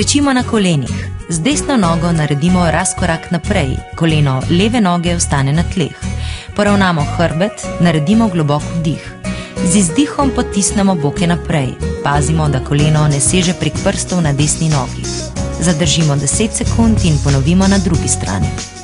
Klečimo na kolenih. Z desno nogo naredimo razkorak naprej, koleno leve noge ostane na tleh. Poravnamo hrbet, naredimo globok vdih. Z izdihom potisnemo boke naprej. Pazimo, da koleno ne seže prek prstov na desni nogi. Zadržimo 10 sekund in ponovimo na drugi strani.